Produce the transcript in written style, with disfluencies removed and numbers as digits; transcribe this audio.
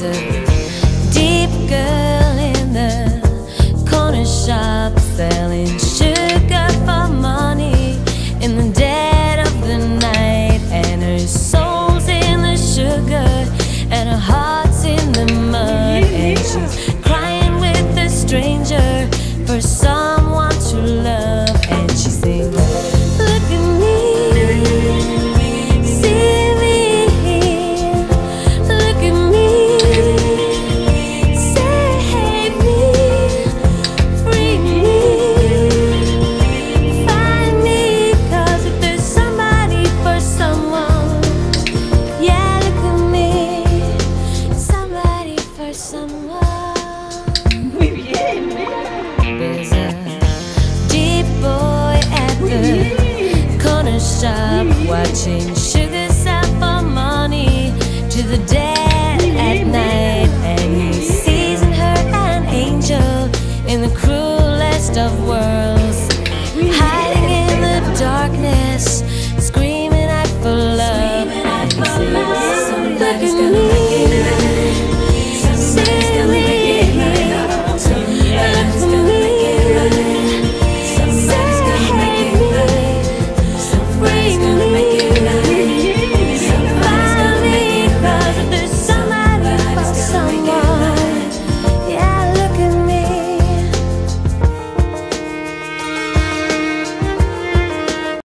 There's a deep girl in the corner shop selling sugar for money in the dead of the night, and her soul's in the sugar and her heart's in the mud, and she's crying with a stranger for someone to love, and she sings, look at me, see me here, look at me, save me, free me, find me, 'cause if there's somebody for someone, yeah, look at me, somebody for someone. There's a deep boy at the corner shop watching